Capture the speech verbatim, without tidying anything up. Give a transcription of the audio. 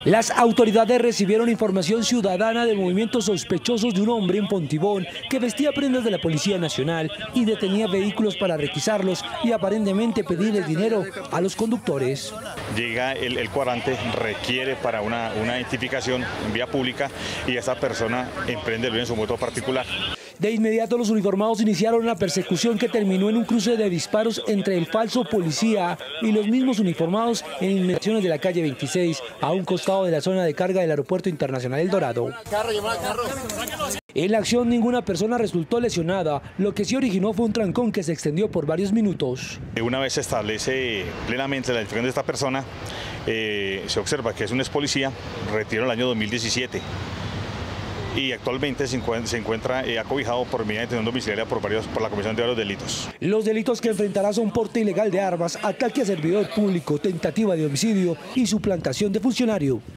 Las autoridades recibieron información ciudadana de movimientos sospechosos de un hombre en Fontibón que vestía prendas de la Policía Nacional y detenía vehículos para requisarlos y aparentemente pedirle dinero a los conductores. Llega el, el cuadrante, requiere para una, una identificación en vía pública y esa persona emprende el viaje en su moto particular. De inmediato los uniformados iniciaron la persecución que terminó en un cruce de disparos entre el falso policía y los mismos uniformados en inmediaciones de la calle veintiséis, a un costado de la zona de carga del Aeropuerto Internacional El Dorado. En la acción ninguna persona resultó lesionada, lo que sí originó fue un trancón que se extendió por varios minutos. Una vez se establece plenamente la identificación de esta persona, eh, se observa que es un ex policía, retiró en el año dos mil diecisiete. Y actualmente se encuentra eh, acobijado por medida de detención domiciliaria por, varios, por la Comisión de Varios Delitos. Los delitos que enfrentará son porte ilegal de armas, ataque a servidor público, tentativa de homicidio y suplantación de funcionario.